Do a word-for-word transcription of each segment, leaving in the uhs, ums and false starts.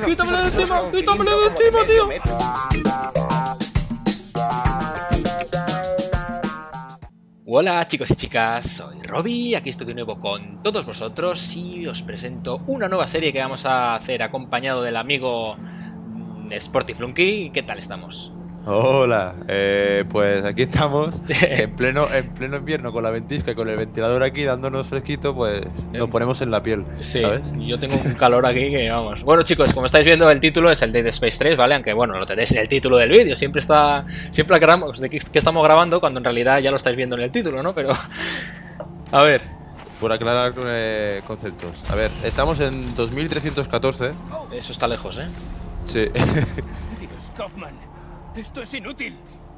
¡Quítamelo de encima! ¡Quítamelo de encima, tío! Hola chicos y chicas, soy Robbie, aquí estoy de nuevo con todos vosotros y os presento una nueva serie que vamos a hacer acompañado del amigo Sportiflunky. ¿Qué tal estamos? Hola, eh, pues aquí estamos en pleno, en pleno invierno con la ventisca y con el ventilador aquí dándonos fresquito, pues nos ponemos en la piel, sí, ¿sabes? Yo tengo un calor aquí que vamos. Bueno chicos, como estáis viendo el título es el Dead Space tres, ¿vale? Aunque bueno, lo tenéis en el título del vídeo, siempre está, siempre aclaramos de que, que estamos grabando cuando en realidad ya lo estáis viendo en el título, ¿no? Pero, a ver. Por aclarar eh, conceptos, a ver, estamos en dos mil trescientos catorce. Eso está lejos, ¿eh? Sí. Kaufman, esto es inútil.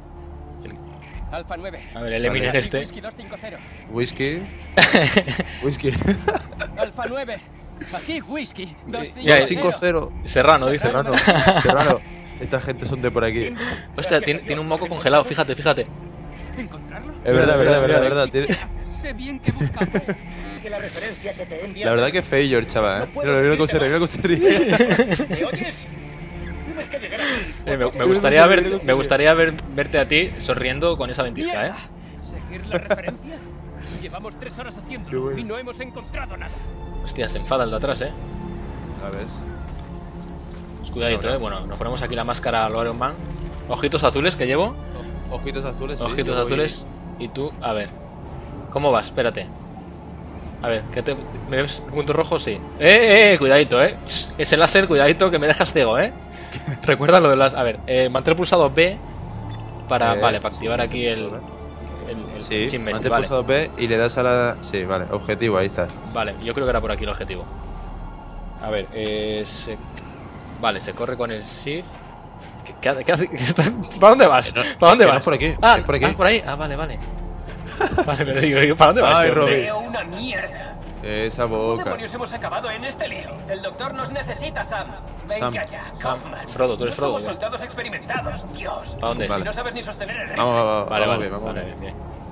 Alfa nueve. A ver, eliminen Vale. este. Whisky doscientos cincuenta. Whisky. Whisky. Alfa nueve. Aquí whisky Ya, doscientos cinco cincuenta. cero. Serrano, dice. Serrano. Serrano. Esta gente son de por aquí. Hostia, tiene, tiene un moco congelado, fíjate, fíjate. ¿Encontrarlo? Es verdad, verdad, verdad, verdad. Tiene... Sé bien que buscamos. Que la referencia que te he enviado. La verdad que failure, chaval, ¿eh? Mira, mira con serie, mira con serie. ¿Me oyes? Tienes que llegar aquí. Eh, me, me gustaría, ver, me gustaría ver, verte a ti sonriendo con esa ventisca, ¿eh? ¿Seguir la referencia? Llevamos tres horas Qué haciéndolo bueno. y no hemos encontrado nada. Hostia, se enfada el de atrás, ¿eh? A ver. Cuidadito, ¿eh? Bueno, nos ponemos aquí la máscara a lo Iron Man. Ojitos azules que llevo. Ojitos azules, sí. Ojitos yo voy- azules. Y tú, a ver. ¿Cómo vas? Espérate. A ver, ¿qué te, ¿me ves el punto rojo? Sí. ¡Eh, eh, eh! Cuidadito, ¿eh? Ch, ese láser, cuidadito, que me dejas ciego, ¿eh? Recuerda lo de las... A ver, eh, mantén pulsado B para... Eh, vale, para sí, activar aquí el... mantén el, el Sí, achievement, mantén vale. pulsado B y le das a la... Sí, vale, objetivo, ahí está. Vale, yo creo que era por aquí el objetivo. A ver, eh, se... Vale, se corre con el shift. ¿Qué, qué hace? ¿Qué hace? ¿Para dónde vas? Que no- ¿Para dónde que no vas? es por aquí, Ah, es por aquí. ah, por ahí. Ah, vale, vale. Vale, pero digo, digo, ¿para dónde vas? Ay, este hombre? Robin. Veo una mierda. Esa ¿Cómo boca. demonios hemos acabado en este lío? El doctor nos necesita, Sam. Venga Sam. ya, Sam. Kaufman. Frodo, tú eres No Frodo, somos igual. soldados experimentados, Dios. ¿A dónde? Vale. Si no sabes ni sostener el rifle. Vamos, vamos, Vale, vamos vale, bien, vamos vale, bien. bien.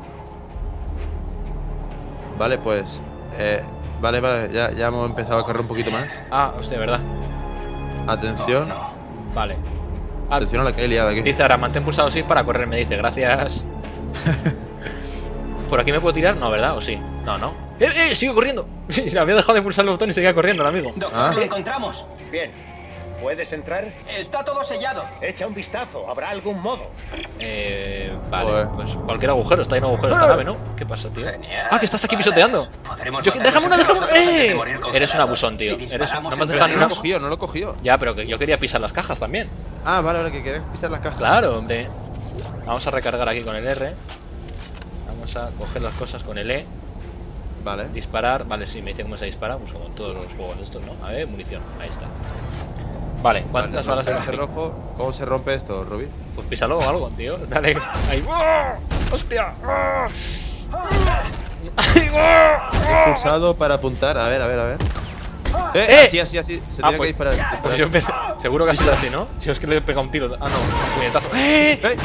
Vale, pues... Eh, vale, vale, ya, ya hemos empezado a correr un poquito más. Ah, hostia, ¿verdad? Atención. Vale. Ah, Atención a la que he liado aquí. dice ahora, mantén pulsado shift para correr, me dice, gracias. ¿Por aquí me puedo tirar? No, ¿verdad? ¿O sí? No, no. ¡Eh, eh! ¡Sigue corriendo! Había dejado de pulsar el botón y seguía corriendo el amigo. Doctor, Ah. lo encontramos. Bien. ¿Puedes entrar? Está todo sellado. Echa un vistazo. Habrá algún modo. Eh... Vale, Joder. pues cualquier agujero. Está en agujero esta nave, ¿no? ¿Qué pasa, tío? Genial. Ah, que estás aquí Vale, pisoteando. podremos Yo, matarnos déjame una, entre déjame una. nosotros antes de ¡Eh! morir Eres un congelados. abusón, tío. Si Eres, disparamos no me has entre dejado No ni lo he una. cogido, no lo he cogido. Ya, pero que yo quería pisar las cajas también. Ah, vale, ahora que querés pisar las cajas. Claro, hombre. Vamos a recargar aquí con el R. Vamos a coger las cosas con el E. Vale. Disparar. Vale, sí, me dice cómo se dispara. Pues como en todos los juegos estos, ¿no? A ver, munición. Ahí está. Vale, ¿cuántas Vale, balas romper hay? ese rojo. ¿Cómo se rompe esto, Ruby? Pues písalo o algo, tío. Dale. Ahí. ¡Oh! ¡Hostia! ¡Oh! ¡Ay, oh! Pulsado para apuntar. A ver, a ver, a ver. Eh, ¡Eh! así, así, así. Se Ah, tiene pues- que disparar. Pues disparar. yo empecé. Seguro que ha sido así, ¿no? Si es que le he pegado un tiro. Ah, no, un puñetazo. ¡Eh! ¡Eh!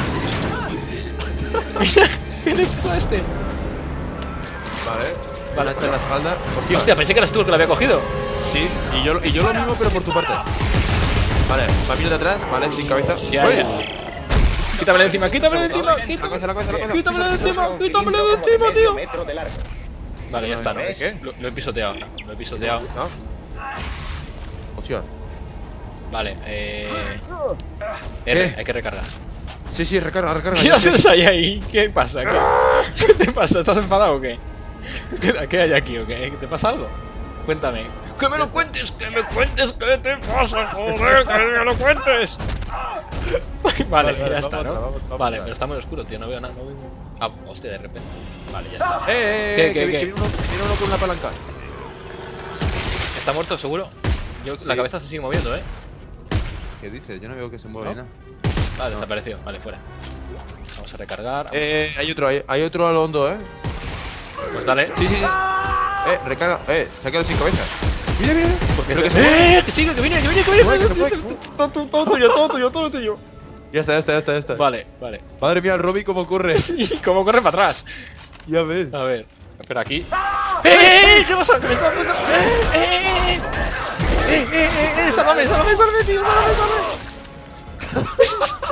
Mira, ¿qué le pasa a este? Vale. Vale. Vale, echar la espalda. Hostia. Hostia, pensé que eras tú el que lo había cogido. Sí, y yo, y yo lo mismo, pero por tu parte. Vale, papiro de atrás, vale, sin cabeza. Ya, ¡Uy! ya. Quítamelo de encima, quítamelo de encima, La quítamelo. cabeza, la cabeza, la cabeza. Quítamelo de Pisa, pisa. encima, quítamelo de Como encima, medio tío. metro de largo. Vale, ya está, ¿no? ¿Sabes qué? Lo, lo he pisoteado, lo he pisoteado. ¿No? Hostia. Vale, eh. R, ¿Qué? hay que recargar. Sí, sí, recarga, recarga. ¿Qué ya, haces ahí ahí? ¿Qué pasa? ¿Qué, ¿Qué te pasa? ¿Estás enfadado o qué? ¿Qué, qué hay aquí o qué? ¿Te pasa algo? Cuéntame. ¡Que me lo cuentes! ¡Que me cuentes! ¿Qué te pasa? ¡Joder! ¡Que me lo cuentes! Vale, Vale, ya vale, está, vamos ¿no? atrás, vamos- vamos Vale, atrás. pero está muy oscuro, tío. No veo nada. No veo... Ah, hostia, de repente. Vale, ya está. ¡Eh, eh, ¿Qué, eh! qué, que, qué? que viene uno, viene uno con una palanca. ¿Está muerto, seguro? Yo, Sí. La cabeza se sigue moviendo, ¿eh? ¿Qué dice? Yo no veo que se mueva ¿No? ni nada. Vale, desapareció. Vale, fuera. Vamos a recargar. Eh, hay otro, hay, hay otro a lo hondo, ¿eh? Pues dale. Sí, sí, sí. Eh, recarga. Eh, se ha quedado sin cabeza. Mira, mira. Porque Pero que se- se mueve. ¡Eh! ¡Que sigue! ¡Que viene! ¡Que viene! ¡Que Se viene! mueve, que se mueve, que se mueve. Todo, todo, todo tuyo, todo tuyo, todo tuyo. Ya está, ya está, ya está, ya está. Vale, vale. Madre mía, el Robby cómo corre. ¿Y cómo corre para atrás? Ya ves. A ver. Espera, aquí. ¡Eh! ¿Qué pasa? ¿Qué me está haciendo? ¡Eh! ¡Eh! ¡Eh, eh, eh! eh ¡Sálvame, sálvame, sálvame, tío! ¡Sálvame, sálvame!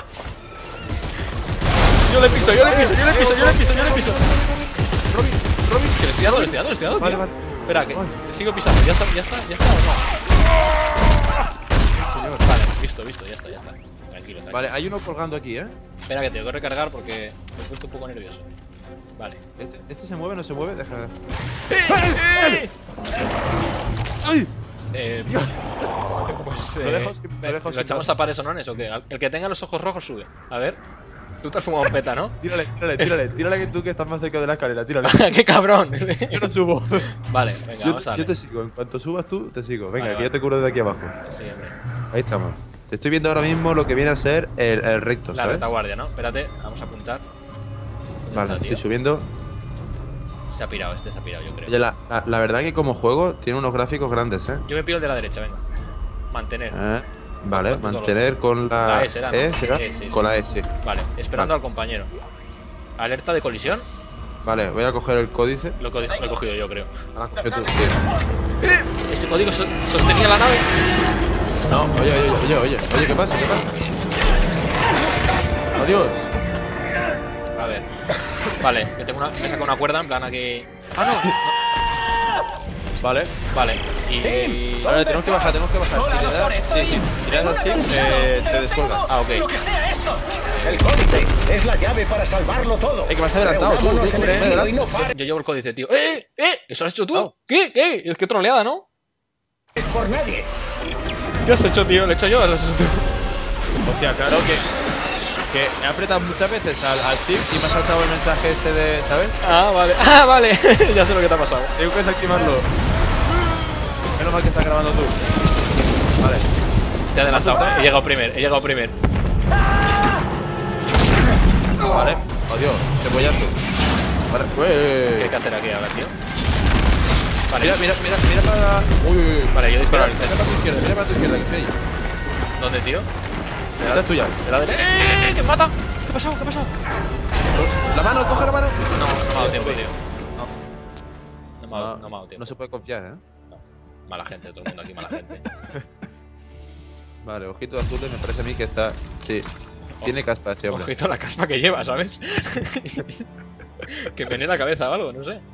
Yo le piso, yo le piso, yo le piso, yo le piso, yo le piso. Robin, Robin. Que le estoy dando, le estoy dando, le estoy dando, Vale, tío. vale. Espera, que Ay. le sigo pisando. ¿Ya está, ya está, ya está o no? Señor. Vale, visto, visto, ya está, ya está. Tranquilo, tranquilo. Vale, hay uno colgando aquí, ¿eh? Espera que tengo que recargar porque me he puesto un poco nervioso. Vale. Este, este se mueve, no se mueve, déjame ver. ¡Eh! ¡Ay! Eh, pues eh, Lo dejo sin- lo dejo ¿lo sin echamos brazo. a pares o no o qué? El que tenga los ojos rojos sube. A ver. Tú te has fumado un peta, ¿no? Tírale, tírale, tírale, tírale que tú que estás más cerca de la escalera, tírale. ¡Qué cabrón! Yo no subo. Vale, venga, Yo, vamos a te- yo darle. te sigo, en cuanto subas tú, te sigo. Venga, Vale, que vale. yo te cubro desde aquí abajo. Sí, hombre. Ahí estamos. Te estoy viendo ahora mismo lo que viene a ser el, el recto, La ¿sabes? retaguardia, ¿no? Espérate, vamos a apuntar. ¿Dónde Vale, está, tío? estoy subiendo. Se ha pirado, este se ha pirado, yo creo. Oye, la, la, la verdad que como juego tiene unos gráficos grandes, ¿eh? Yo me pido el de la derecha, venga. Mantener. Eh, vale, ¿Cuántos mantener con la, La E será, ¿no? E, ¿será? E, sí, sí. Con la E, sí. Vale, esperando Vale. al compañero. Alerta de colisión. Vale, voy a coger el códice. Lo, co- lo he cogido yo, creo. Ahora coge tú, sí. ¡Eh! Ese código so- sostenía la nave. No, oye, oye, oye, oye, oye, ¿qué pasa? ¿Qué pasa? Adiós. A ver. Vale, que tengo una. Me saca una cuerda en plan aquí. Ah, no. Vale. Vale. Y. Ahora tenemos que bajar, tenemos que bajar. Si le das, sí, sí. Si le das así, eh, te descuelgas. Ah, ok. ¡Lo que sea esto! El códice es la llave para salvarlo todo. Eh, que me has adelantado, tú, Reunámonos tú, en tú, el tú, nido adelante. y no pares Yo llevo el códice, tío. ¡Eh! ¡Eh! ¿Eso has hecho tú? Oh. ¿Qué? ¿Qué? Es que troleada, ¿no? por nadie. ¿Qué has hecho, tío? ¿Lo he hecho yo o lo has hecho tú? Hostia, claro que. Que he apretado muchas veces al, al shift y me ha saltado el mensaje ese de. ¿Sabes? Ah, vale. Ah, vale. Ya sé lo que te ha pasado. Tengo que desactivarlo. Menos mal que estás grabando tú. Vale. Te he adelantado. asustado? He llegado primero. He llegado primero. Vale. Adiós. Cebollazo. Vale. ¿Qué hay Ué. que hacer aquí ahora, tío? Vale. Mira, mira, mira, mira para. Uy, uy, uy. Vale, yo disparo Mira, al mira centro. para tu izquierda, mira para tu izquierda, que estoy ahí. ¿Dónde, tío? Esta es tuya. ¿De la derecha? ¡Eh! ¿Qué mata? ¿Qué ha pasado? ¿Qué ha pasado? La mano, coge la mano. No, no me ha dado tiempo, tío. No. No me ha, dado- no me ha dado tiempo. No se puede confiar, ¿eh? No. Mala gente, todo el mundo aquí, mala gente. Vale, ojito azules, me parece a mí que está. Sí. Tiene caspa este hombre. Ojito a la caspa que lleva, ¿sabes? Que me viene la cabeza o algo, no sé.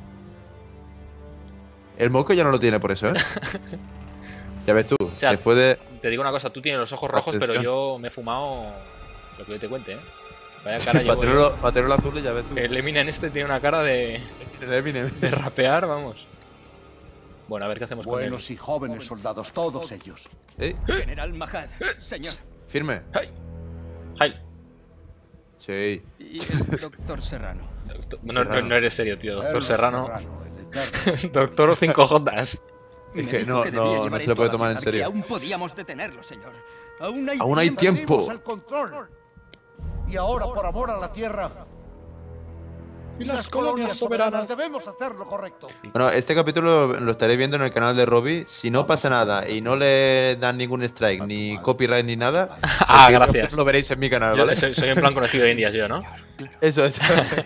El moco ya no lo tiene por eso, ¿eh? Ya ves tú. sea, después de. Te digo una cosa, tú tienes los ojos rojos, pero Atención. yo me he fumado lo que yo te cuente, ¿eh? Vaya cara Para llevo. yo. tenerlo, para tenerlo azules, ya ves tú. El Eminem este tiene una cara de, El Eminem. de rapear, vamos. Bueno, a ver qué hacemos con él. Buenos y jóvenes soldados, todos ellos. ¿Eh? General Mahad, señor. Firme. ¡Ay! ¡Ay! Sí. Y el doctor Serrano. Doctor- No, no, no eres serio, tío. Doctor Carlos Serrano. el eterno. Doctor cinco Jotas. Es Me que dijo no, que debía no, llevar no se esto le puede a la tomar en jerarquía. serio. Aún podíamos detenerlo, señor. Aún hay Aún hay tiempo. Perdimos el control. Y ahora, por amor a la tierra Y las colonias soberanas, debemos hacer lo correcto. Bueno, este capítulo lo estaréis viendo en el canal de Robbie. Si no pasa nada y no le dan ningún strike, ni copyright, ni nada, el Ah, siguiente gracias. capítulo Lo veréis en mi canal, Yo ¿vale? soy, soy en plan conocido de Indias, yo, ¿no? Eso es.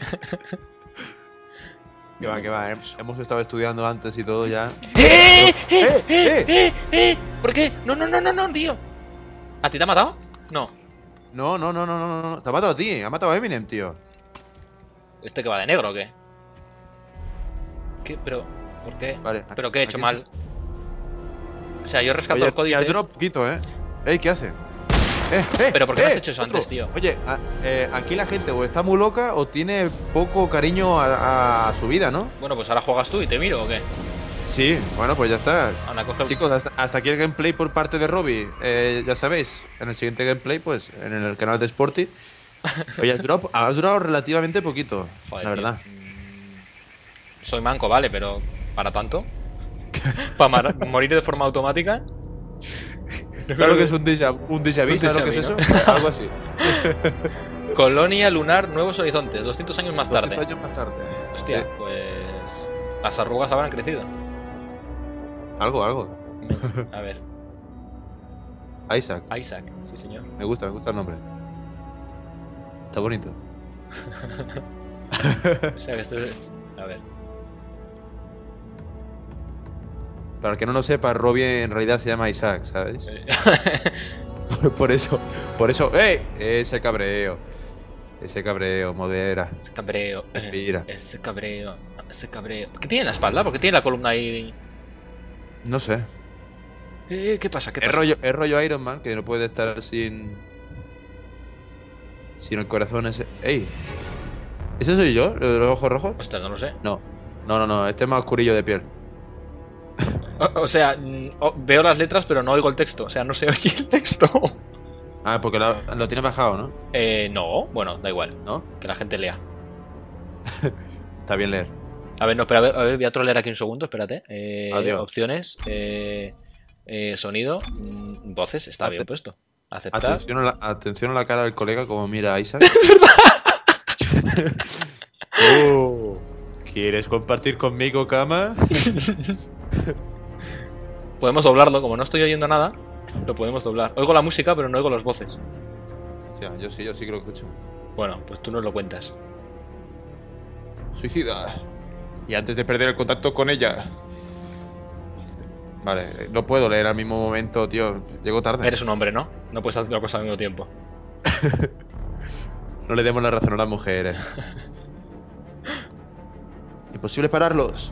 Que va, que va, ¿eh? Hemos estado estudiando antes y todo ya. ¡Eh! ¡Eh! ¡Eh! ¡Eh! ¡Eh! ¡Eh! ¿Por qué? No, no, no, no, no, tío. ¿A ti te ha matado? No. No, no, no, no, no, no. Te ha matado a ti. Ha matado a Eminem, tío. ¿Este que va de negro o qué? ¿Qué? ¿Pero? ¿Por qué? Vale, ¿Pero qué he hecho aquí mal? O sea, yo rescato Oye, el código. me ayuda un poquito, ¿eh? Ey, ¿qué hace? Eh, eh, ¿Pero por qué no eh, has hecho eso otro. antes, tío? Oye, a- eh, aquí la gente o está muy loca o tiene poco cariño a, a- a su vida, ¿no? Bueno, pues ahora juegas tú y te miro o qué. Sí, bueno, pues ya está. Anda, coge. Chicos, hasta, hasta aquí el gameplay por parte de Robbie. Eh, ya sabéis, en el siguiente gameplay, pues, en el canal de Sporty. Oye, has durado, has durado relativamente poquito, Joder, la tío. verdad. Mm, Soy manco, vale, pero ¿para tanto? ¿Para morir de forma automática? Claro que es un déjà, un déjà vu, Un ¿sabes lo déjà que es vu, eso? ¿no? Algo así. Colonia lunar, nuevos horizontes, doscientos años más tarde. doscientos años más tarde. Hostia, Sí. pues. Las arrugas habrán crecido. Algo, algo. A ver, Isaac. Isaac, sí señor. Me gusta, me gusta el nombre. Está bonito. O sea que esto es. A ver. Para el que no lo sepa, Robbie en realidad se llama Isaac, ¿sabes? por, por eso, por eso. ¡Ey! Ese cabreo. Ese cabreo, modera. Ese cabreo. Respira. Ese cabreo. Ese cabreo. ¿Qué tiene en la espalda? ¿Por qué tiene la columna ahí? No sé. Eh, ¿Qué pasa? ¿Qué Es pasa? rollo, es rollo Iron Man, que no puede estar sin. Sin el corazón ese. ¡Ey! ¿Ese soy yo? ¿Lo de los ojos rojos? Hostia, no lo sé. No. No, no, no. Este es más oscurillo de piel. O, o sea, mm, o- veo las letras, pero no oigo el texto. O sea, no se oye el texto. Ah, porque lo, lo tiene bajado, ¿no? Eh, no. Bueno, da igual. ¿No? Que la gente lea. Está bien leer. A ver, no, espera, a ver, a ver, voy a trolear aquí un segundo, espérate. Eh, Adiós. opciones, eh, eh, sonido, mm, voces, está Ate- bien puesto. Aceptar. Atención a, la, atención a la cara del colega como mira a Isaac. Oh, ¿quieres compartir conmigo cama? Podemos doblarlo, como no estoy oyendo nada, lo podemos doblar. Oigo la música, pero no oigo las voces. Hostia, yo sí, yo sí que lo escucho. Bueno, pues tú nos lo cuentas. Suicida. Y antes de perder el contacto con ella. Vale, no puedo leer al mismo momento, tío. Llego tarde. Eres un hombre, ¿no? No puedes hacer la cosa al mismo tiempo. No le demos la razón a las mujeres. Imposible pararlos.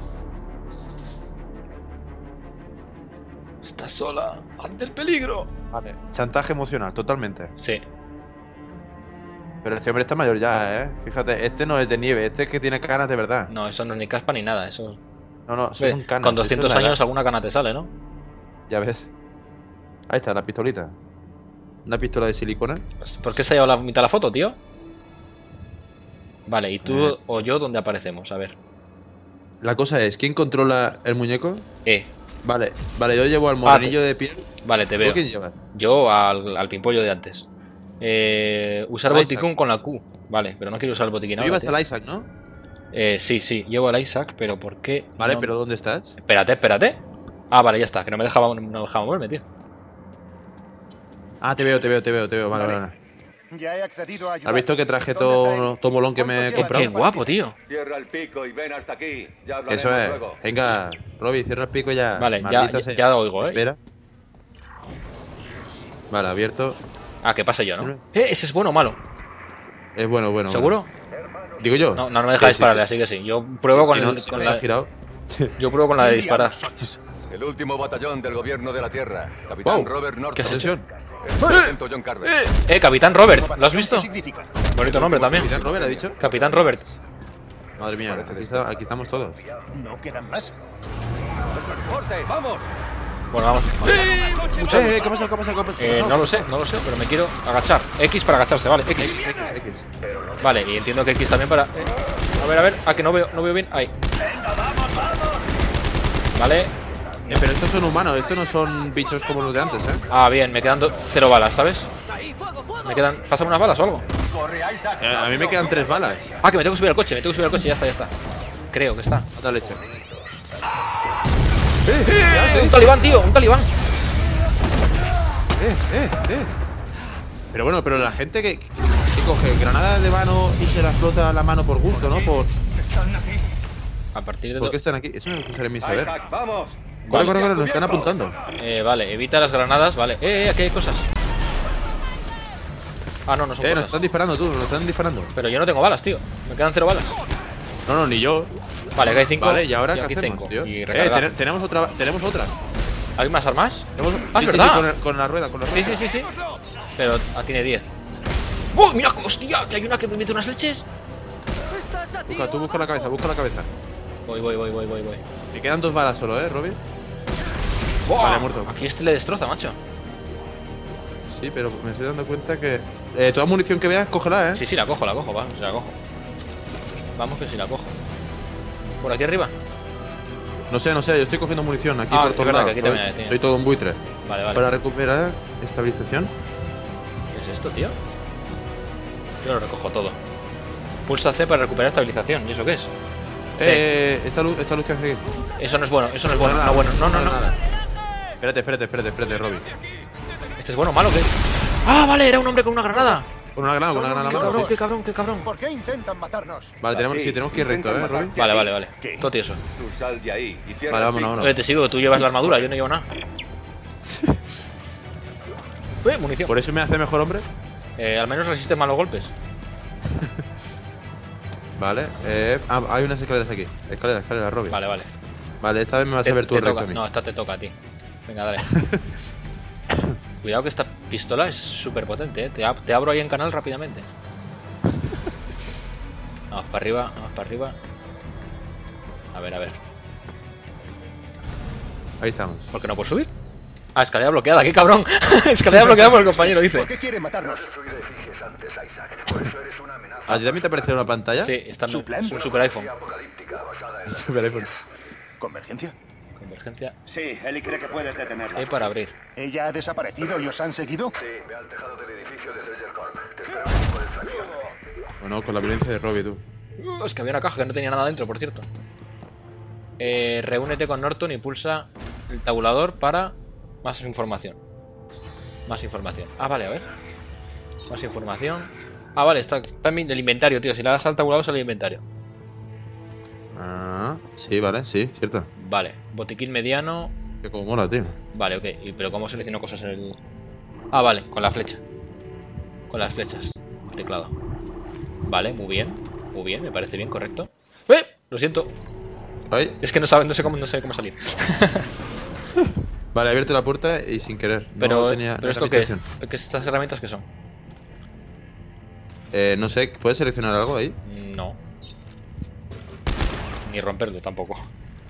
Estás sola ante el peligro. Vale. Chantaje emocional, totalmente. Sí. Pero este hombre está mayor ya, ¿eh? Fíjate, este no es de nieve, este es que tiene canas de verdad. No, eso no es ni caspa ni nada. Eso. No, no, eso Ve, son canas. con eso doscientos es la edad. años alguna cana te sale, ¿no? Ya ves. Ahí está, la pistolita. Una pistola de silicona. ¿Por qué se ha llevado la mitad de la foto, tío? Vale, ¿y tú Eh, o yo dónde aparecemos? A ver. La cosa es, ¿quién controla el muñeco? Eh, Vale, vale, yo llevo al morenillo de piel. vale, te ¿Tú veo. quién llevas? Yo al, al pimpollo de antes. Eh, usar Al botiquín con la Q. Vale, pero no quiero usar el botiquín Tú ahora, llevas tío. al Isaac, ¿no? Eh, sí, sí, llevo al Isaac, pero ¿por qué? Vale, no- pero ¿dónde estás? Espérate, espérate. Ah, vale, ya está, que no me dejaba, no me dejaba moverme, tío. Ah, te veo, te veo, te veo, te veo. Vale, vale. vale. Ya he accedido a ayudar. ¿Has visto que traje ¿Dónde está todo, él? todo molón que me he ¿Cuánto comprado? Qué guapo, tío. Cierra el pico y ven hasta aquí. Ya hablaremos Eso es. luego. Venga, Robbie, cierra el pico ya. Vale, ya, Maldita ya, sea. ya oigo, eh. Espera. Vale, abierto. Ah, que pase yo, ¿no? Eh, ese es bueno o malo. Es bueno, bueno. ¿Seguro? bueno. Digo yo. No, no, no me deja Sí, dispararle, sí, así que sí. Yo pruebo sí. con, Si no- el, si con no la. se ha girado. Yo pruebo con la de disparar. El último batallón del gobierno de la Tierra. Capitán Wow. Robert Norton. ¿Qué has hecho? Atención. El sargento John Carver. Eh, Capitán Robert, ¿lo has visto? ¿Qué significa? Bonito nombre también. ¿Capitán Robert ha dicho? Capitán Robert. Madre mía, aquí, está- aquí estamos todos. ¿No quedan más? ¡Transporte! ¡Vamos! Bueno, vamos. Eh, eh, ¿qué pasa? ¿Qué pasa? ¿Qué pasa? Eh, no lo sé, no lo sé, pero me quiero agachar. X para agacharse, vale, X. X, X, X. Vale, y entiendo que X también para. eh, A ver, a ver, ah, que no veo, no veo bien. Ahí. Vale. Eh, pero estos son humanos, estos no son bichos como los de antes, ¿eh? Ah, bien, me quedan do- cero balas, ¿sabes? Me quedan. Pásame unas balas o algo. ¡Corre, Isaac! Eh, A mí me quedan tres balas. Ah, que me tengo que subir al coche, me tengo que subir al coche, ya está, ya está. Creo que está. Mata leche. ¡Eh! Un talibán, tío, un talibán. Eh, eh, eh. Pero bueno, pero la gente que, que coge granada de mano y se la explota la mano por gusto, ¿no? Por, A partir de. ¿Por do- qué están aquí? Eso me gustaría a mí saber. Isaac, vamos. Corre, corre, corre, nos están apuntando. Eh, vale, evita las granadas, vale. Eh, eh, aquí hay cosas. Ah, no, no son Eh, nos cosas. están disparando tú, nos están disparando. Pero yo no tengo balas, tío. Me quedan cero balas. No, no, ni yo. Vale, aquí hay cinco. Vale, ¿y ahora qué aquí hacemos, cinco. tío? Y Eh, recargar. ten- tenemos otra, tenemos otra. ¿Hay más armas? Tenemos, Ah, sí, es sí, verdad. sí, con, el- con la rueda, con la rueda. Sí, sí, sí, sí. Pero ah, tiene diez. ¡Oh, mira! ¡Hostia! Que hay una que me mete unas leches. Busca, tú busca la cabeza, busca la cabeza. Voy, voy, voy, voy, voy, voy. Me quedan dos balas solo, ¿eh, Robin? ¡Buah! Vale, muerto. Aquí este le destroza, macho. Sí, pero me estoy dando cuenta que... Eh, toda munición que veas, cógela, ¿eh? Sí, sí, la cojo, la cojo, vamos, si la cojo. Vamos que si la cojo. ¿Por aquí arriba? No sé, no sé, yo estoy cogiendo munición aquí Ah, por es todos verdad lados. que aquí Soy- también hay, tío. Soy todo un buitre. Vale, vale. Para recuperar estabilización. ¿Qué es esto, tío? Yo lo recojo todo. Pulsa C para recuperar estabilización. ¿Y eso qué es? C. Eh, esta luz, esta luz que hace aquí. Eso no es bueno, eso no es bueno. No, bueno. No, no, no. nada. Espérate, espérate, espérate, espérate, Robin. ¿Este es bueno o malo? ¿Qué? ¡Ah, vale! Era un hombre con una granada. Con una granada, con una granada. Qué a la mano, cabrón, sí. qué cabrón, qué cabrón. ¿Por qué intentan matarnos? Vale, tenemos, sí, tenemos que ir recto, ¿eh, Robin? Vale, vale, vale. ¿Qué? Todo tieso. Tú sal de ahí y cierra Vale, el vámonos, pico. vámonos. Oye, te sigo, que tú llevas la armadura, yo no llevo nada. Eh, munición. ¿Por eso me hace mejor hombre? Eh, al menos resiste malos golpes. Vale. Eh, ah, hay unas escaleras aquí. Escaleras, escaleras, Robin. Vale, vale. Vale, esta vez me vas Te- a ver tú te recto toca. a mí. No, esta te toca a ti. Venga, dale. Cuidado que esta pistola es súper potente, ¿eh? Te, ab- te abro ahí en canal rápidamente. Vamos para arriba, vamos para arriba. A ver, a ver. Ahí estamos. ¿Por qué no puedo subir? Ah, escalera bloqueada, qué cabrón. Escalera bloqueada por el compañero, dice. ¿Por qué quieren matarnos? ¿A ti también te apareció una pantalla? Sí, está Su plan. es un super iPhone. Super iPhone. ¿Convergencia? Convergencia. Sí, Eli cree que puedes detenerla. E para abrir. ¿Ella ha desaparecido y os han seguido? Bueno, con la violencia de Robbie, tú. Uh, es que había una caja que no tenía nada dentro, por cierto. Eh, reúnete con Norton y pulsa el tabulador para más información. Más información. Ah, vale, a ver. Más información. Ah, vale, está, está en el inventario, tío. Si le das al tabulador sale el inventario. Ah, sí, vale, sí, cierto. Vale, botiquín mediano. Que como mola, tío. Vale, ok. ¿Y pero cómo selecciono cosas en el...? Ah, vale, con la flecha. Con las flechas. El teclado. Vale, muy bien. Muy bien, me parece bien, correcto. ¡Eh! Lo siento. Ay. Es que no, sabe, no, sé, cómo, no sé cómo salir. Vale, he abierto la puerta y sin querer. Pero, no tenía pero no ¿esto era qué mi es? intención. ¿Qué es estas herramientas que son? Eh, no sé, ¿puedes seleccionar algo ahí? No. Ni romperlo tampoco.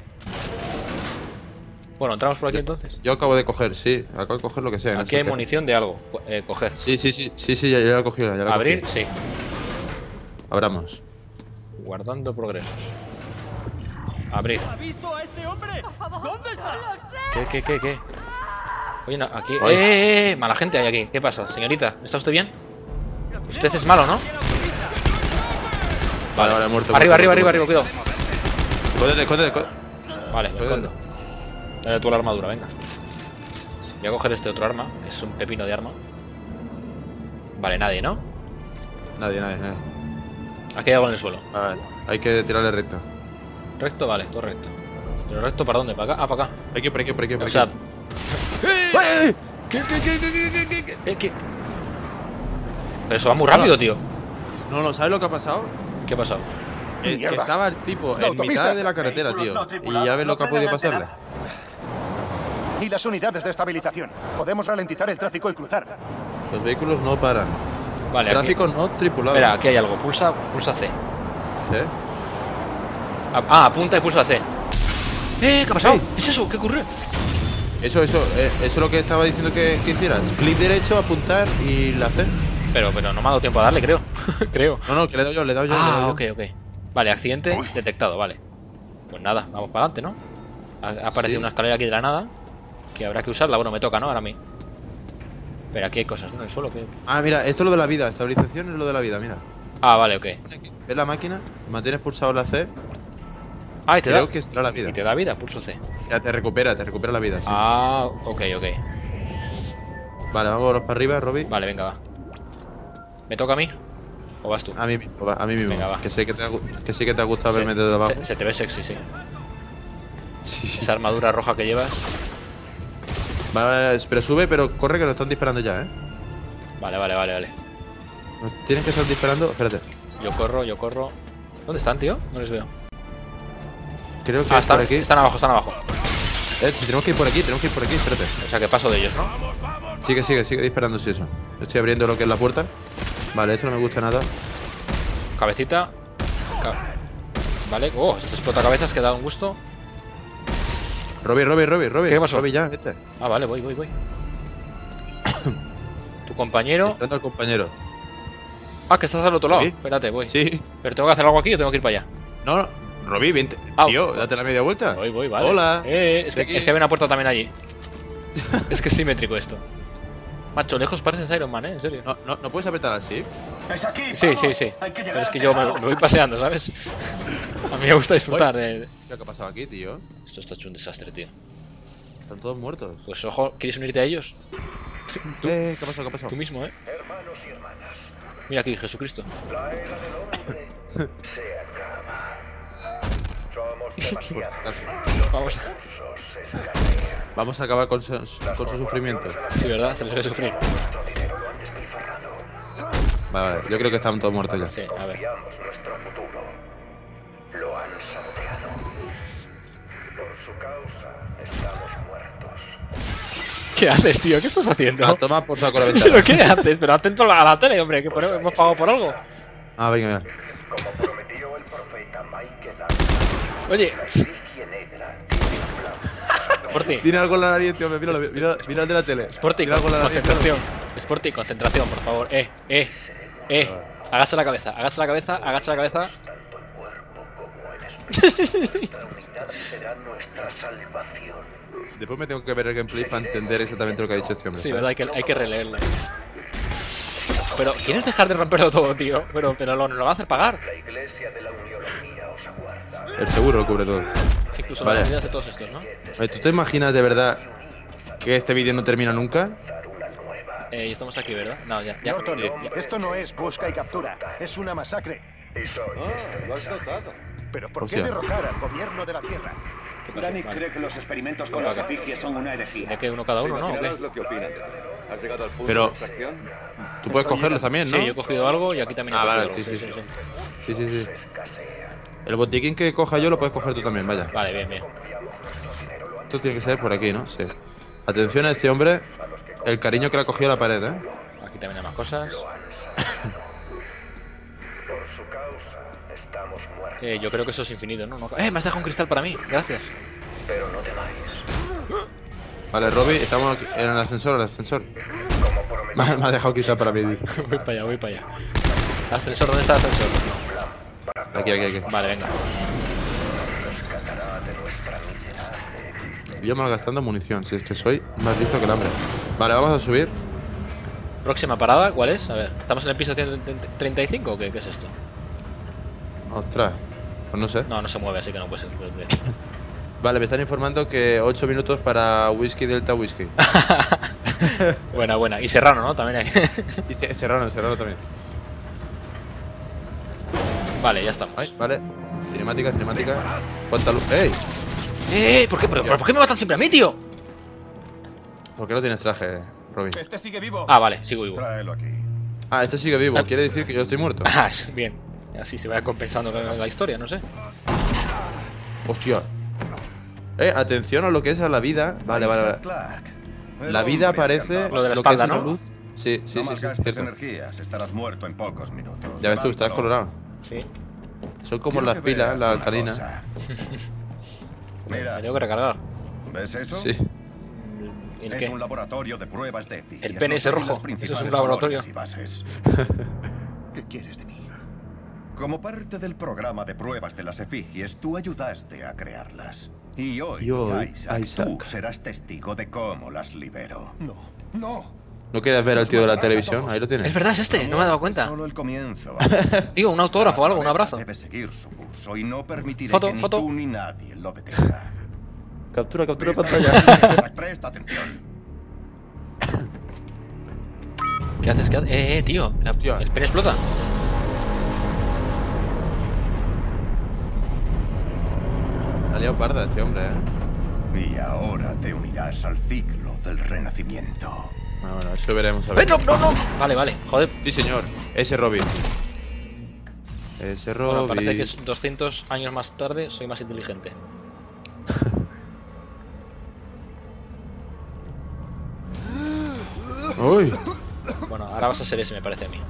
Bueno, entramos por aquí entonces. Yo acabo de coger, sí, acabo de coger lo que sea. no Aquí sé hay qué. munición de algo. Eh, coger. Sí, sí, sí, sí, sí, ya, ya la he cogido. Ya la he Abrir, cogido. sí. Abramos. Guardando progresos. Abrir. ¿Ha visto a este hombre? ¿Dónde está? ¿Qué, qué, qué, qué? Oye, no, aquí. Ay. ¡Eh, eh, eh! Mala gente hay aquí. ¿Qué pasa, señorita? ¿Está usted bien? Usted es malo, ¿no? Vale, vale, muerto. Arriba, arriba, muerto, arriba, muerto. arriba, cuidado. Escóndete, escóndete, escóndete. Vale, me escondo. Dale tú la armadura, venga. Voy a coger este otro arma, que es un pepino de arma. Vale, nadie, ¿no? Nadie, nadie, nadie. Aquí hay algo en el suelo. Vale, hay que tirarle recto. ¿Recto? Vale, todo recto. ¿Pero recto para dónde? ¿Para acá? Ah, para acá. Por aquí, por aquí, por aquí, por O aquí. sea... ¡Eh! ¿Qué, qué, qué, qué, qué, qué, qué, qué, qué? Pero eso va muy rápido, tío. No, no, ¿sabes lo que ha pasado? ¿Qué ha pasado? Eh, que Mierda. estaba el tipo La en autopista. mitad de la carretera, tío. Y ya ves lo que ha podido pasarle. Y las unidades de estabilización. Podemos ralentizar el tráfico y cruzar. Los vehículos no paran. Vale, aquí. Tráfico no tripulado. Espera, aquí hay algo. Pulsa, pulsa C. ¿Sí? Ah, apunta y pulsa C. ¡Eh! ¿Qué ha pasado? Ey. ¿Qué es eso? ¿Qué ocurre? Eso, eso, eh, eso es lo que estaba diciendo que, que hicieras. Clic derecho, apuntar y la C. Pero, pero no me ha dado tiempo a darle, creo. creo. No, no, que le he dado yo, le he dado yo. le he Ah, dado ok, yo. ok. Vale, accidente detectado, vale. Pues nada, vamos para adelante, ¿no? Ha, ha aparecido Sí. una escalera aquí de la nada. Que habrá que usarla. Bueno, me toca, ¿no? Ahora a mí. Pero aquí hay cosas, ¿no? En el suelo, ¿qué? Ah, mira, esto es lo de la vida. Estabilización es lo de la vida, mira. Ah, vale, ok. ¿Ves la máquina? Mantienes pulsado la C. Ah, y te Creo da. que será la vida. Y te da vida, pulso C. Ya te recupera, te recupera la vida, sí. Ah, ok, ok. Vale, vámonos para arriba, Robby. Vale, venga, va. ¿Me toca a mí? ¿O vas tú? A mí mismo, va, a mí mismo. Venga, va. Que sé que te ha, gu- que sí que te ha gustado Se- verme desde abajo. Se, se te ve sexy, sí. Sí. Esa armadura roja que llevas. Vale, pero sube, pero corre que nos están disparando ya, ¿eh? Vale, vale, vale, vale. Nos tienes que estar disparando. Espérate. Yo corro, yo corro. ¿Dónde están, tío? No les veo. Creo que Ah, es por están, aquí. están abajo, están abajo. Eh, si tenemos que ir por aquí, tenemos que ir por aquí, espérate. O sea, que paso de ellos, ¿no? Sigue, sigue, sigue disparando, sí, eso. Estoy abriendo lo que es la puerta. Vale, esto no me gusta nada. Cabecita. Ca- Vale. Oh, esto explota cabezas que da un gusto. Robby, Robby, Robby, Robby. ¿Qué pasó? Robby, ya, vete. Ah, vale, voy, voy, voy. Tu compañero. Esperando al compañero. Ah, que estás al otro lado. ¿Sí? Espérate, voy. Sí. ¿Pero tengo que hacer algo aquí o tengo que ir para allá? No, no. Robby, vente. Ah. Tío, date la media vuelta. Voy, voy, vale. Hola. Eh, es, que, Estoy aquí. es que había una puerta también allí. Es que es simétrico esto. Macho, lejos pareces Iron Man, ¿eh? En serio. No, no, no puedes apretar al shift. Es aquí. Sí, vamos. sí, sí. Hay que Pero llegar es que al yo me, tesoro. me voy paseando, ¿sabes? A mí me gusta disfrutar de... ¿Qué ha pasado aquí, tío? Esto está hecho un desastre, tío. Están todos muertos. Pues ojo, ¿quieres unirte a ellos? Tú, Eh, ¿qué pasó? ¿Qué pasó? tú mismo, ¿eh? Mira aquí, Jesucristo. Pues, casi. Vamos a... Vamos a acabar con su, con su sufrimiento. Sí, ¿verdad? Se les ve sufrir. Vale, vale. Yo creo que están todos muertos ya. Sí, a ver. ¿Qué haces, tío? ¿Qué estás haciendo? Ah, toma por saco la ¿Pero ventana. qué haces? Pero atento a la tele, hombre, que por- hemos pagado por algo. Ah, venga, venga. Oye. Sporty, Tiene algo en la nariz, tío. Mira, mira, mira el de la tele. Sporty, Tiene algo en la nariz. concentración. Sporty, concentración, por favor. Eh, eh, eh. Agacha la cabeza, agacha la cabeza, agacha la cabeza. Después me tengo que ver el gameplay para entender exactamente lo que ha dicho este hombre. Sí, ¿sabes? verdad, hay que, hay que releerlo. Pero, ¿quieres dejar de romperlo todo, tío? Pero, pero lo, lo va a hacer pagar. El seguro lo cubre todo. Sí, incluso Vale. las vidas de todos estos, ¿no? Oye, ¿tú te imaginas de verdad que este vídeo no termina nunca? Eh, y estamos aquí, ¿verdad? No, ya, ya. Norton, ya. esto no es busca y captura, es una masacre. Pero ¿por qué Hostia. derrocar al gobierno de la Tierra? ¿Qué pasó? Danny Vale. cree que los experimentos con Venga, las acá. efigies son una herejía. ¿De qué uno cada uno, no? ¿O qué? Imaginaros lo que opinan. ¿Has llegado al punto Pero- de extracción? Tú puedes cogerlos también, ¿no? Sí, yo he cogido algo y aquí también he Ah, cogido vale, algo. sí, sí, sí. Sí, sí, sí. El botiquín que coja yo lo puedes coger tú también, vaya. Vale, bien, bien. Esto tiene que ser por aquí, ¿no? Sí. Atención a este hombre. El cariño que le ha cogido a la pared, ¿eh? Aquí también hay más cosas. Eh, yo creo que eso es infinito, ¿no? No- Eh, me has dejado un cristal para mí, gracias. Vale, Robby, estamos aquí en el ascensor, el ascensor. Me ha me ha dejado quitar para mí, dice. Voy para allá, voy para allá. ¿El ascensor? ¿Dónde está el ascensor? Aquí, aquí, aquí. Vale, venga. Yo malgastando munición, si es que soy más listo que el hambre. Vale, vamos a subir. Próxima parada, ¿cuál es? A ver, ¿estamos en el piso ciento treinta y cinco o qué? ¿Qué es esto? Ostras, pues no sé. No, no se mueve, así que no puede ser. Vale, me están informando que ocho minutos para Whisky Delta Whisky. Buena, buena. Y Serrano, ¿no? También hay. Y se- Serrano, Serrano también. Vale, ya estamos. Ay, vale. Cinemática, cinemática. ¿Cuánta luz? ¡Ey! ¡Eh! ¿Por qué, pero, pero ¿por qué me matan siempre a mí, tío? ¿Por qué no tienes traje, Robby? Este sigue vivo. Ah, vale, sigo vivo. Tráelo aquí. Ah, este sigue vivo. Quiere decir que yo estoy muerto. Ah, bien. Así se va compensando la, la historia, no sé. Hostia. Eh, atención a lo que es a la vida. Vale, vale, vale. Clark. El La vida hombre aparece. encantador. Lo de la que espalda, es la ¿no? luz. Sí, sí, No sí, sí, malgastes cierto. energías, estarás muerto en pocos minutos. Ya ves tú, estás Levántalo. colorado. Sí. Son como Quiero las que pilas, veas la una alcalina. cosa. Me Mira, tengo que recargar. ¿ves eso? Sí. ¿El Es qué? un laboratorio de pruebas de efigies. El pene ese Contiene rojo. los Eso es un principales laboratorio. valores y bases. ¿Qué quieres de mí? Como parte del programa de pruebas de las efigies, tú ayudaste a crearlas. Y hoy, Y hoy, Isaac, Isaac. tú serás testigo de cómo las libero. No, no. ¿No quieres ver al tío de la televisión? Ahí lo Es tienes. verdad, es este, no me he dado cuenta. Solo el comienzo. Digo, un autógrafo o algo, un abrazo. Debe seguir su curso y no permitiré Foto, que ni foto. tú ni nadie lo detenga. Captura, captura Presta pantalla. atención, Presta atención. ¿Qué haces? ¿Qué haces? Eh, eh, tío. Hostia. El pene explota. Ha liado parda este hombre, eh. Y ahora te unirás al ciclo del renacimiento. Bueno, bueno, eso veremos a ¡Eh, ver. no, no, no! Vale, vale. Joder. Sí, señor. Ese Robin. Ese Robin. Bueno, parece que es doscientos años más tarde soy más inteligente. Uy. Bueno, ahora vas a ser ese, me parece a mí.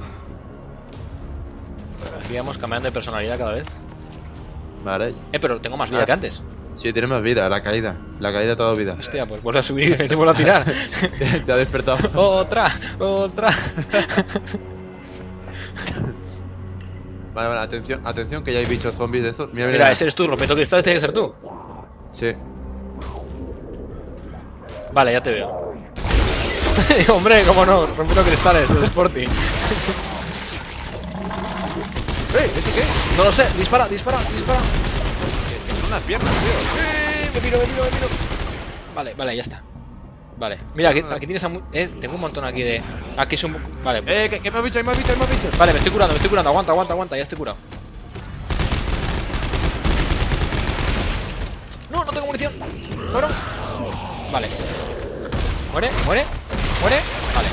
Aquí vamos cambiando de personalidad cada vez. Vale. Eh, pero tengo más vida que antes. Sí, tiene más vida, la caída. La caída te ha dado vida. Hostia, pues vuelve a subir y me vuelvo a tirar. Te ha despertado. Otra, otra. Vale, vale, atención, atención, que ya hay bichos zombies de estos. Mira, mira, Mira, mira. ese eres tú, rompiendo cristales tiene que ser tú. Sí. Vale, ya te veo. Hombre, cómo no, rompiendo cristales, de Sporty. ¡Eh! ¿Eso qué? No lo sé, dispara, dispara, dispara. Son unas piernas, tío. Eh, me miro, me miro, me miro. Vale, vale, ya está. Vale, mira, aquí, aquí tienes a mu- eh, tengo un montón aquí de... Aquí es un... Vale. Eh, que, que me has bicho, me has bicho, me has bicho. Vale, me estoy curando, me estoy curando. Aguanta, aguanta, aguanta, ya estoy curado. No, no tengo munición. Muero. Vale. Muere, muere, muere. Vale.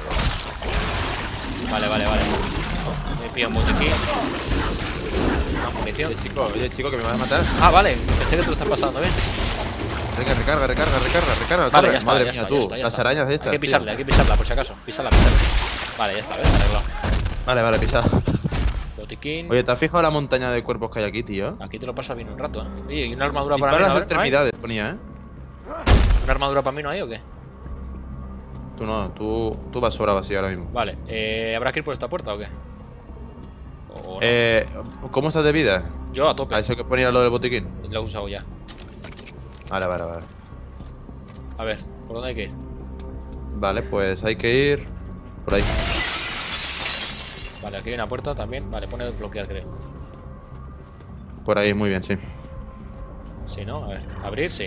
Vale, vale, vale. Me pillo un botiquín. Más munición. Oye, chico, oye, chico, que me vas a matar. Ah, vale. Pensé que te lo estás pasando bien. Venga, recarga, recarga, recarga, recarga. Vale, corre. ya está, Madre ya mía, está, tú. ya está, ya las está. arañas estas. Hay que pisarle, tío. hay que pisarla, por si acaso. Písala, písala. Vale, ya está, ¿ves? Arreglado. Vale, vale, pisado. Botiquín. Oye, ¿te has fijado la montaña de cuerpos que hay aquí, tío? Aquí te lo pasa bien un rato, ¿eh? Oye, ¿y una armadura Dispara para mí? las A ver, ¿no hay? extremidades, ponía, ¿eh? ¿Una armadura para mí no hay o qué? Tú no, tú, tú vas sobrado así ahora mismo. Vale, eh, ¿habrá que ir por esta puerta o qué? O no. Eh, ¿cómo estás de vida? Yo a tope. A eso que ponía lo del botiquín. Lo he usado ya. Vale, vale, vale. A ver, ¿por dónde hay que ir? Vale, pues hay que ir por ahí. Vale, aquí hay una puerta también. Vale, pone bloquear, creo. Por ahí, muy bien, sí. Sí, ¿no? A ver, abrir, sí.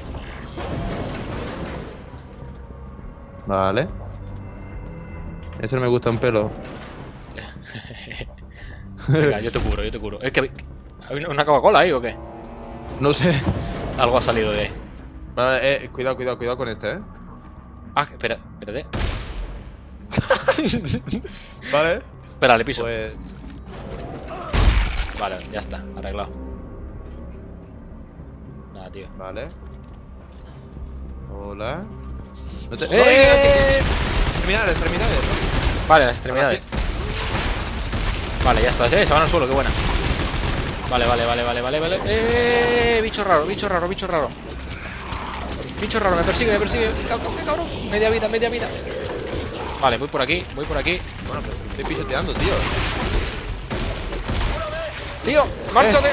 Vale. Ese no me gusta un pelo. Venga, yo te cubro, yo te cubro. Es que... ¿hay una Coca-Cola ahí o qué? No sé. Algo ha salido de... Vale, eh, cuidado, cuidado, cuidado con este, eh. Ah, espera, espérate. Vale. Espera, le piso. Pues. Vale, ya está, arreglado. Nada, tío. Vale. Hola. No te... ¡Eh! ¡Oye! Extremidades, extremidades. Vale, las extremidades. Vale, ya está, eh, se van al suelo, qué buena. Vale, vale, vale, vale, vale, vale. ¡Eh! Bicho raro, bicho raro, bicho raro. Bicho raro, me persigue, me persigue. ¡Qué cabrón, qué cabrón! Media vida, media vida. Vale, voy por aquí, voy por aquí. Bueno, pero estoy pisoteando, tío. Tío, márchate.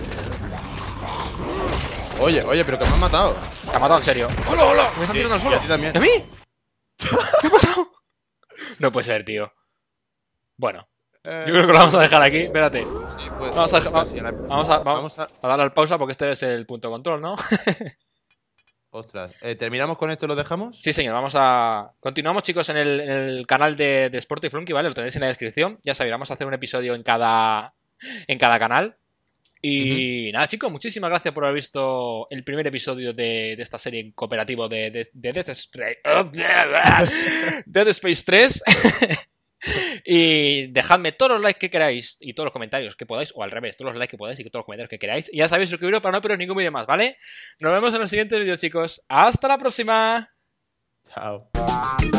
Oye, oye, pero que me han matado. Te ha matado en serio. ¡Hola, hola! Me están Sí, tirando al y suelo. a ti también. ¿A mí? ¿Qué ha pasado? No puede ser, tío. Bueno, Eh, yo creo que lo vamos a dejar aquí. Espérate. Sí, pues. Vamos a, vamos, casi a la- vamos a, vamos vamos a. a darle al pausa porque este es el punto de control, ¿no? Ostras. Eh, ¿Terminamos con esto y lo dejamos? Sí, señor, vamos a... Continuamos, chicos, en el, en el canal de, de Sport y Flunky, ¿vale? Lo tenéis en la descripción. Ya sabéis, vamos a hacer un episodio en cada, en cada canal. Y nada, chicos, muchísimas gracias por haber visto el primer episodio de, de esta serie en cooperativo de, de, de Dead Space... Dead Space tres. Y dejadme todos los likes que queráis y todos los comentarios que podáis, o al revés, todos los likes que podáis y todos los comentarios que queráis. Y ya sabéis, suscribiros para no perderos ningún vídeo más, ¿vale? Nos vemos en los siguientes vídeos, chicos. ¡Hasta la próxima! Chao.